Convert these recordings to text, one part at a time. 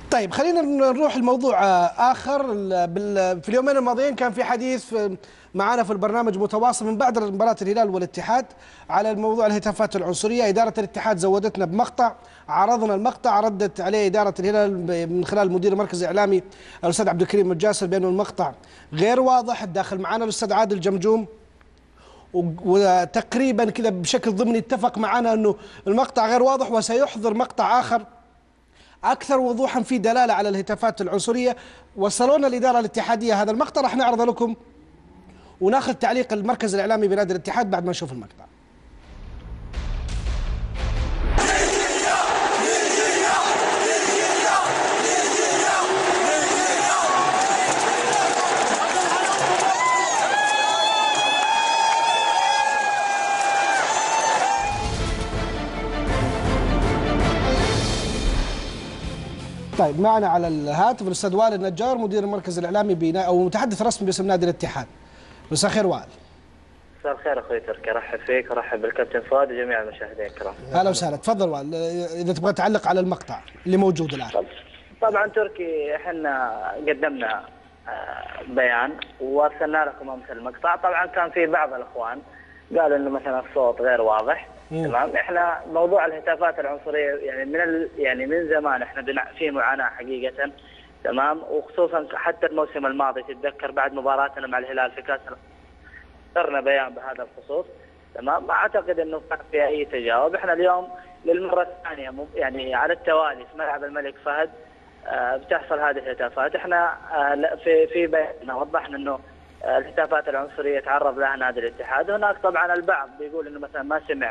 طيب خلينا نروح لموضوع آخر. في اليومين الماضيين كان في حديث معنا في البرنامج متواصل من بعد مباراة الهلال والاتحاد على الموضوع الهتافات العنصرية. إدارة الاتحاد زودتنا بمقطع، عرضنا المقطع، ردت عليه إدارة الهلال من خلال مدير المركز الإعلامي الأستاذ عبد الكريم الجاسر بأنه المقطع غير واضح. داخل معنا الأستاذ عادل جمجوم وتقريبا كذا بشكل ضمني اتفق معنا أنه المقطع غير واضح وسيحضر مقطع آخر أكثر وضوحا في دلالة على الهتافات العنصرية. وصلونا الإدارة الاتحادية هذا المقطع، راح نعرضه لكم وناخذ تعليق المركز الإعلامي بنادي الاتحاد بعد ما نشوف المقطع. طيب معنا على الهاتف الاستاذ وائل النجار مدير المركز الاعلامي او متحدث رسمي باسم نادي الاتحاد. مساء الخير وائل. مساء الخير اخوي تركي، ارحب فيك ارحب بالكابتن فؤاد وجميع المشاهدين الكرام. اهلا وسهلا، تفضل وائل اذا تبغى تعلق على المقطع اللي موجود الان. طبعا تركي احنا قدمنا بيان وارسلنا لكم امس المقطع. طبعا كان في بعض الاخوان قالوا انه مثلا الصوت غير واضح. تمام، احنا موضوع الهتافات العنصريه يعني من زمان احنا في معاناه حقيقه. تمام، وخصوصا حتى الموسم الماضي تتذكر بعد مباراتنا مع الهلال في كاس صدرنا بيان بهذا الخصوص. تمام، ما اعتقد انه كان في اي تجاوب. احنا اليوم للمره الثانيه يعني على التوالي في ملعب الملك فهد بتحصل هذه الهتافات. احنا في بياننا وضحنا انه الهتافات العنصريه تعرض لها نادي الاتحاد. هناك طبعا البعض بيقول انه مثلا ما سمع،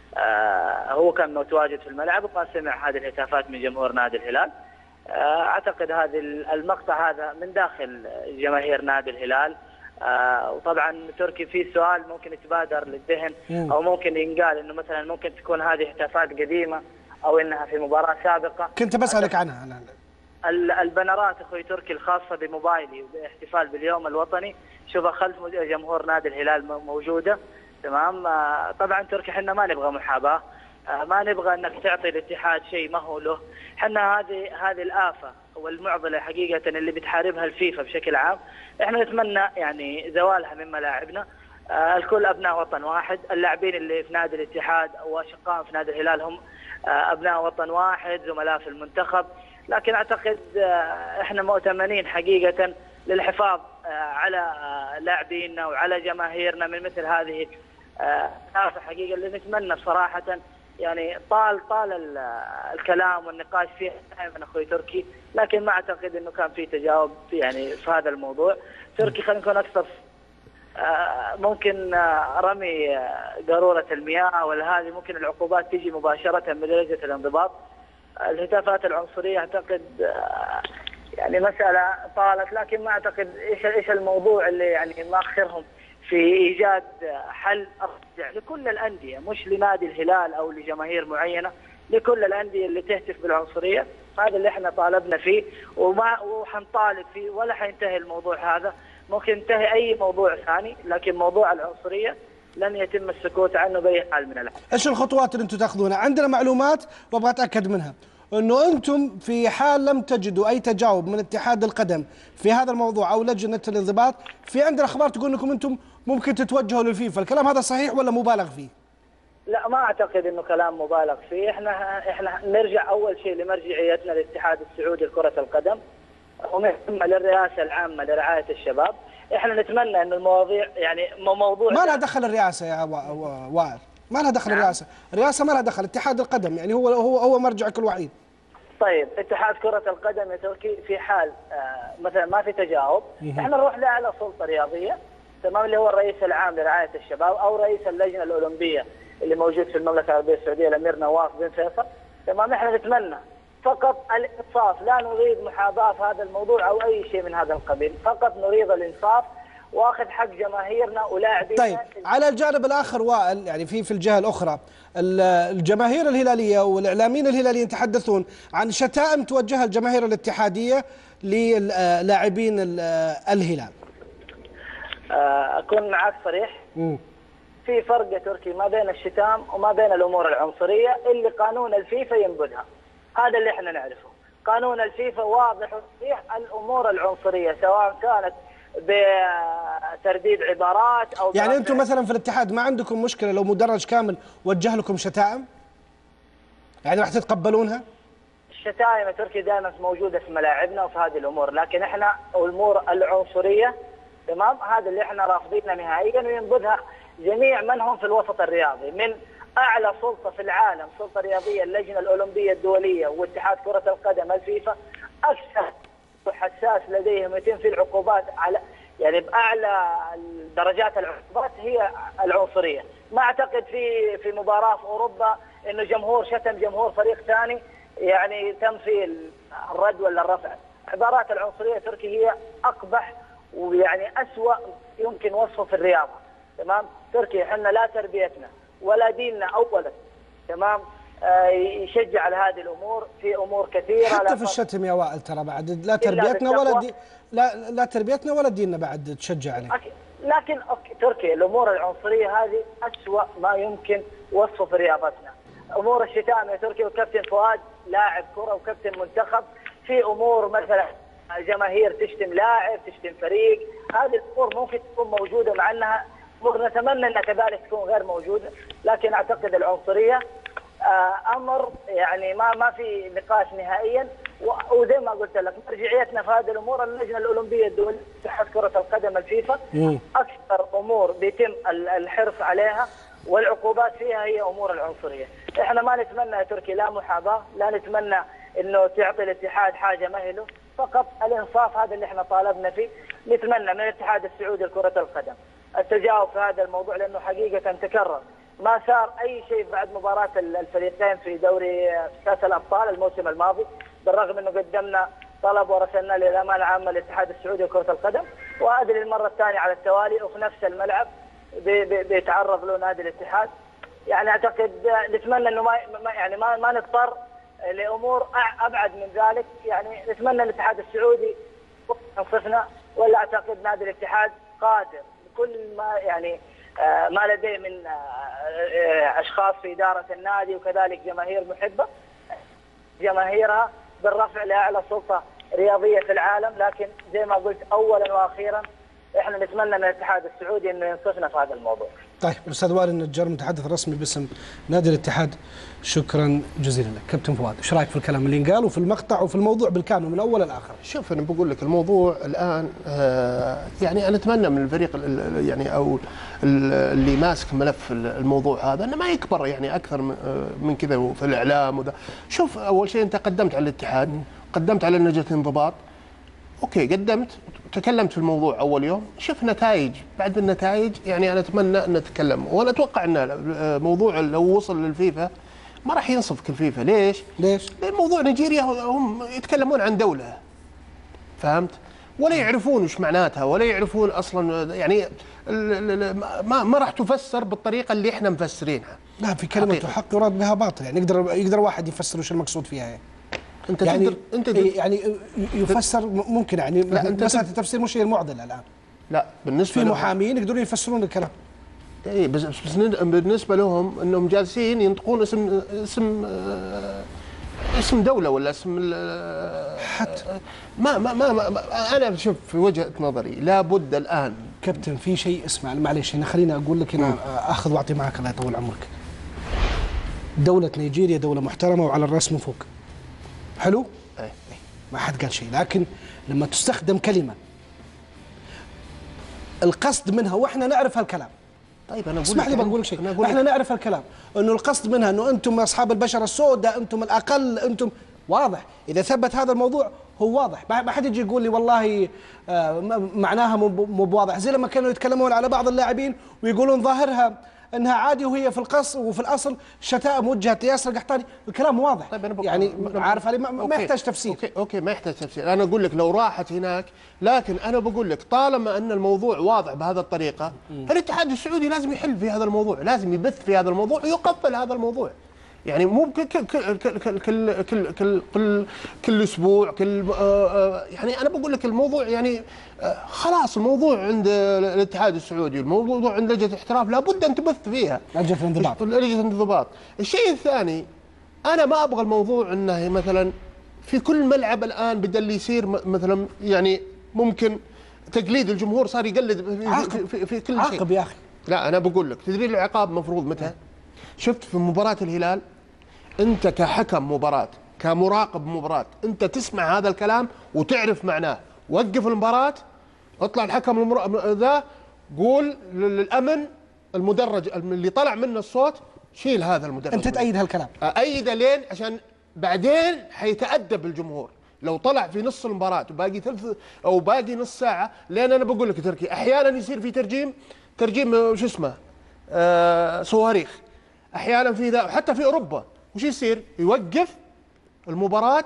هو كان متواجد في الملعب وما سمع هذه الهتافات من جمهور نادي الهلال. اعتقد هذا المقطع هذا من داخل جماهير نادي الهلال. وطبعا تركي في سؤال ممكن يتبادر للذهن او ممكن ينقال انه مثلا ممكن تكون هذه هتافات قديمه او انها في مباراه سابقه. كنت بسالك عنها. البنرات اخوي تركي الخاصه بموبايلي باحتفال باليوم الوطني شوفها خلف جمهور نادي الهلال موجوده. تمام، طبعا تركي احنا ما نبغى محاباه، ما نبغى انك تعطي الاتحاد شيء ما هو له. احنا هذه الآفة والمعضلة حقيقة اللي بتحاربها الفيفا بشكل عام. احنا نتمنى يعني زوالها من ملاعبنا. الكل ابناء وطن واحد، اللاعبين اللي في نادي الاتحاد واشقائهم في نادي الهلال هم ابناء وطن واحد، زملاء في المنتخب. لكن اعتقد احنا مؤتمنين حقيقة للحفاظ على لاعبينا وعلى جماهيرنا من مثل هذه الآفة حقيقة اللي نتمنى بصراحة. يعني طال الكلام والنقاش فيه دائما اخوي تركي، لكن ما اعتقد انه كان في تجاوب يعني في هذا الموضوع. تركي خلينا نكون اكثر، ممكن رمي قاروره المياه ولا هذه ممكن العقوبات تجي مباشره بدرجه الانضباط. الهتافات العنصريه اعتقد يعني مساله طالت، لكن ما اعتقد ايش الموضوع اللي يعني ماخرهم في ايجاد حل ارجع لكل الانديه، مش لنادي الهلال او لجماهير معينه، لكل الانديه اللي تهتف بالعنصريه. هذا اللي احنا طالبنا فيه وحنطالب فيه ولا حينتهي الموضوع هذا. ممكن ينتهي اي موضوع ثاني، لكن موضوع العنصريه لن يتم السكوت عنه باي حال من الاحوال. ايش الخطوات اللي انتم تاخذونها؟ عندنا معلومات وابغى اتاكد منها انه انتم في حال لم تجدوا اي تجاوب من اتحاد القدم في هذا الموضوع او لجنه الانضباط، في عندنا اخبار تقول انكم انتم ممكن تتوجهوا للفيفا. الكلام هذا صحيح ولا مبالغ فيه؟ لا، ما اعتقد انه كلام مبالغ فيه. احنا نرجع اول شيء لمرجعيتنا للاتحاد السعودي لكره القدم ومهمه للرئاسه العامه لرعايه الشباب. احنا نتمنى انه المواضيع يعني موضوع ما لها دخل الرئاسه يا وائل، ما لها دخل الرئاسه ما لها دخل. اتحاد القدم يعني هو مرجعك الوحيد. طيب اتحاد كره القدم يا تركي في حال مثلا ما في تجاوب احنا نروح لاعلى سلطه رياضيه، تمام، اللي هو الرئيس العام لرعايه الشباب او رئيس اللجنه الاولمبيه اللي موجود في المملكه العربيه السعوديه الامير نواف بن فيصل. تمام، احنا نتمنى فقط الانصاف، لا نريد محاباه في هذا الموضوع او اي شيء من هذا القبيل، فقط نريد الانصاف واخذ حق جماهيرنا ولاعبينا. طيب على الجانب الاخر وائل، يعني في الجهه الاخرى الجماهير الهلاليه والاعلاميين الهلاليين يتحدثون عن شتائم توجهها الجماهير الاتحاديه للاعبين الهلال. اكون معك صريح. في فرق يا تركي ما بين الشتام وما بين الامور العنصريه اللي قانون الفيفا ينبذها. هذا اللي احنا نعرفه. قانون الفيفا واضح وصريح، الامور العنصريه سواء كانت بترديد عبارات او يعني انتم مثلا في الاتحاد ما عندكم مشكله لو مدرج كامل وجه لكم شتائم؟ يعني راح تتقبلونها؟ الشتائم يا تركي دائما موجوده في ملاعبنا وفي هذه الامور، لكن احنا الامور العنصريه تمام هذا اللي احنا رافضينها نهائيا، وينبذها جميع من هم في الوسط الرياضي، من اعلى سلطه في العالم، سلطه رياضيه اللجنه الاولمبيه الدوليه واتحاد كره القدم الفيفا، اكثر حساس لديهم يتم فيه العقوبات على يعني باعلى درجات العقوبات هي العنصريه. ما اعتقد في مباراه في اوروبا انه جمهور شتم جمهور فريق ثاني يعني تم فيه الرد ولا الرفع. عبارات العنصريه تركي هي اقبح ويعني اسوأ يمكن وصفه في الرياضه. تمام؟ تركي احنا لا تربيتنا ولا ديننا اولا تمام يشجع على هذه الامور، في امور كثيره حتى في الشتم يا وائل ترى بعد لا تربيتنا ولا لا تربيتنا ولا ديننا بعد تشجع عليه. لكن تركي الامور العنصريه هذه اسوأ ما يمكن وصفه في رياضتنا. امور الشتائم يا تركي، وكابتن فؤاد لاعب كره وكابتن منتخب، في امور مثلا جماهير تشتم لاعب تشتم فريق، هذه الامور ممكن تكون موجوده مع انها امور نتمنى انها كذلك تكون غير موجوده، لكن اعتقد العنصريه امر يعني ما في نقاش نهائيا. وزي ما قلت لك مرجعيتنا في هذه الامور اللجنه الاولمبيه الدوليه اتحاد كره القدم الفيفا، اكثر امور بيتم الحرص عليها والعقوبات فيها هي امور العنصريه. احنا ما نتمنى يا تركي لا محاباه، لا نتمنى انه تعطي الاتحاد حاجه ما له، فقط الانصاف هذا اللي احنا طالبنا فيه. نتمنى من الاتحاد السعودي لكره القدم التجاوب في هذا الموضوع، لانه حقيقه تكرر ما صار اي شيء بعد مباراه الفريقين في دوري كاس الابطال الموسم الماضي، بالرغم انه قدمنا طلب ورسلنا للامانه العامه للاتحاد السعودي لكره القدم، وهذه للمره الثانيه على التوالي وفي نفس الملعب بيتعرض له نادي الاتحاد. يعني اعتقد نتمنى انه ما نضطر لامور ابعد من ذلك، يعني نتمنى الاتحاد السعودي ينصفنا، ولا اعتقد نادي الاتحاد قادر بكل ما يعني ما لديه من اشخاص في اداره النادي وكذلك جماهير محبه جماهيرها بالرفع لاعلى سلطه رياضيه في العالم. لكن زي ما قلت اولا واخيرا احنا نتمنى من الاتحاد السعودي انه ينصفنا في هذا الموضوع. طيب الاستاذ وائل النجار المتحدث الرسمي باسم نادي الاتحاد، شكرا جزيلا لك. كابتن فؤاد ايش رايك في الكلام اللي انقال وفي المقطع وفي الموضوع بالكامل من اول لاخر؟ شوف انا بقول لك الموضوع الان يعني انا اتمنى من الفريق يعني او اللي ماسك ملف الموضوع هذا انه ما يكبر يعني اكثر من كذا في الاعلام وذا. شوف اول شيء انت قدمت على الاتحاد، قدمت على لجنه الانضباط، اوكي قدمت تكلمت في الموضوع اول يوم، شوف نتائج، بعد النتائج يعني انا اتمنى ان نتكلم، وانا اتوقع ان موضوع لو وصل للفيفا ما راح ينصفك الفيفا. ليش؟ لان موضوع نيجيريا هم يتكلمون عن دوله، فهمت؟ ولا يعرفون وش معناتها، ولا يعرفون اصلا يعني ما راح تفسر بالطريقه اللي احنا مفسرينها. لا في كلمه حق يراد بها باطل، يعني يقدر واحد يفسر وش المقصود فيها يعني. انت يعني انت يعني يفسر ممكن يعني مساله التفسير مش هي المعضله الان. لا بالنسبه في محامين يقدرون يفسرون الكلام. اي بس بالنسبه لهم انهم جالسين ينطقون اسم دوله ولا اسم حتى ما انا شوف في وجهه نظري لابد الان. كابتن في شيء اسمع معليش هنا خليني اقول لك هنا اخذ واعطي معك الله يطول عمرك. دوله نيجيريا دوله محترمه وعلى الراس من فوق. حلو؟ ما حد قال شيء، لكن لما تستخدم كلمه القصد منها واحنا نعرف هالكلام. طيب انا اسمح لي بقول لك شيء، احنا نعرف هالكلام انه القصد منها انه انتم اصحاب البشره السوداء، انتم الاقل، انتم واضح. اذا ثبت هذا الموضوع هو واضح، ما حد يجي يقول لي والله معناها مو بواضح، زي لما كانوا يتكلمون على بعض اللاعبين ويقولون ظاهرها انها عادي وهي في وفي الاصل شتائم وجهت ياسر القحطاني، الكلام واضح. طيب يعني عارف علي ما يحتاج تفسير. اوكي ما يحتاج تفسير، انا اقول لك لو راحت هناك، لكن انا بقول لك طالما ان الموضوع واضح بهذه الطريقه، الاتحاد السعودي لازم يحل في هذا الموضوع، لازم يبث في هذا الموضوع ويقفل هذا الموضوع. يعني مو كل اسبوع يعني انا بقول لك الموضوع يعني خلاص الموضوع عند الاتحاد السعودي، الموضوع عند لجنه الاحتراف لابد ان تبث فيها لجنه الانضباط. لجنه الانضباط. الشيء الثاني انا ما ابغى الموضوع انه مثلا في كل ملعب الان بدا اللي يصير مثلا يعني ممكن تقليد الجمهور صار يقلد في كل شيء. عاقب يا اخي. لا انا بقول لك، تدري العقاب مفروض متى؟ شفت في مباراه الهلال، انت كحكم مباراه كمراقب مباراه انت تسمع هذا الكلام وتعرف معناه، وقف المباراه، اطلع الحكم ذا قول للامن المدرج اللي طلع منه الصوت شيل هذا المدرج. انت تأيد هالكلام؟ أأيده لين عشان بعدين حيتأدب الجمهور. لو طلع في نص المباراة وباقي ثلث او باقي نص ساعة، لين انا بقول لك تركي احيانا يصير في ترجيم شو اسمه صواريخ، احيانا في ذا، حتى في اوروبا وش يصير؟ يوقف المباراة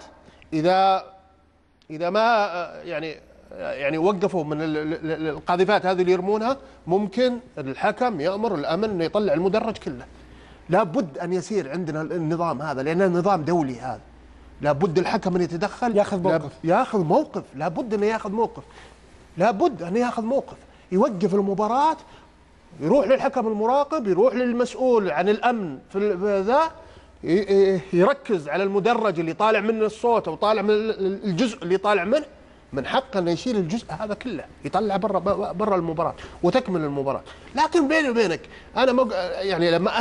اذا ما يعني وقفوا من القاذفات هذه اللي يرمونها، ممكن الحكم يأمر الامن انه يطلع المدرج كله. لابد ان يسير عندنا النظام هذا، لانه نظام دولي هذا. لابد الحكم ان يتدخل، ياخذ موقف، لابد انه ياخذ موقف، لابد ان ياخذ موقف، يوقف المباراة، يروح للحكم المراقب، يروح للمسؤول عن الامن في ذا، يركز على المدرج اللي طالع منه الصوت او طالع من الجزء اللي طالع منه، من حقه انه يشيل الجزء هذا كله، يطلع برا المباراه وتكمل المباراه. لكن بيني وبينك انا يعني لما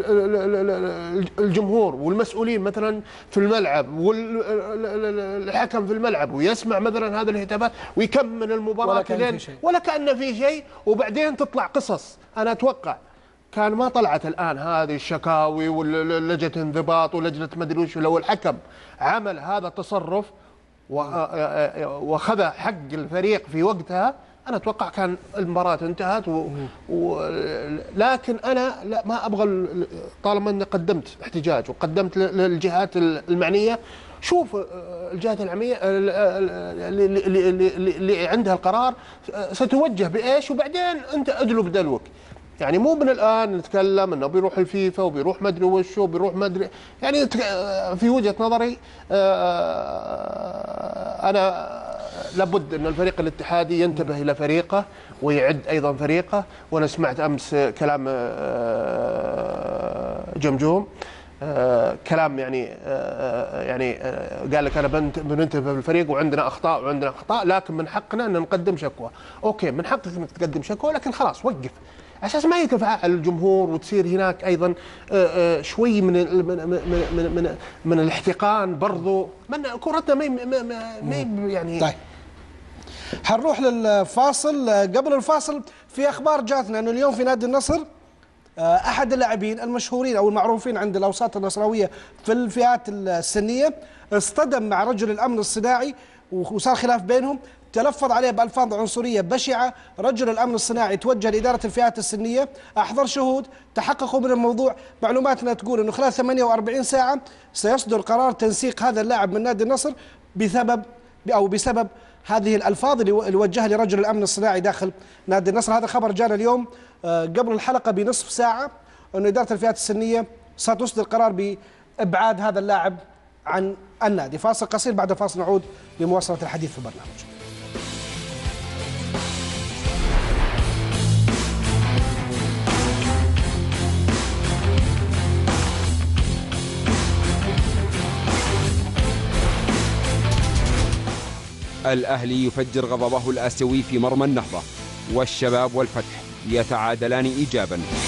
الجمهور والمسؤولين مثلا في الملعب والحكم في الملعب ويسمع مثلا هذه الهتافات ويكمل المباراه ولا كأن في شيء، وبعدين تطلع قصص. انا اتوقع كان ما طلعت الان هذه الشكاوي ولجنه انضباط ولجنه مدري وش، لو الحكم عمل هذا التصرف واخذ حق الفريق في وقتها، انا اتوقع كان المباراه انتهت. لكن انا لا، ما ابغى، طالما اني قدمت احتجاج وقدمت للجهات المعنيه، شوف الجهات المعنيه اللي عندها القرار ستوجه بايش، وبعدين انت ادلو بدلوك. يعني مو من الان نتكلم انه بيروح الفيفا وبيروح ما ادري وش وبيروح ما ادري، يعني في وجهه نظري انا لابد ان الفريق الاتحادي ينتبه الى فريقه ويعد ايضا فريقه. وانا سمعت امس كلام جمجوم، كلام يعني قال لك انا بننتبه بالفريق وعندنا اخطاء لكن من حقنا ان نقدم شكوى. اوكي، من حقك انك تقدم شكوى، لكن خلاص وقف، اساس ما يتفاعل الجمهور وتصير هناك ايضا شوي من الاحتقان برضو. من كرتنا ما يعني. طيب حنروح للفاصل. قبل الفاصل في اخبار جاتنا انه اليوم في نادي النصر احد اللاعبين المشهورين او المعروفين عند الاوساط النصراويه في الفئات السنيه اصطدم مع رجل الامن الصناعي وصار خلاف بينهم، تلفظ عليه بألفاظ عنصرية بشعة. رجل الأمن الصناعي توجه لإدارة الفئات السنية، أحضر شهود تحققوا من الموضوع. معلوماتنا تقول أنه خلال 48 ساعة سيصدر قرار تنسيق هذا اللاعب من نادي النصر بسبب هذه الألفاظ اللي وجهها لرجل الأمن الصناعي داخل نادي النصر. هذا خبر جانا اليوم قبل الحلقة بنصف ساعة، أنه إدارة الفئات السنية ستصدر قرار بإبعاد هذا اللاعب عن النادي. فاصل قصير، بعد فاصل نعود لمواصلة الحديث في البرنامج. الأهلي يفجر غضبه الآسيوي في مرمى النهضة، والشباب والفتح يتعادلان إيجابا.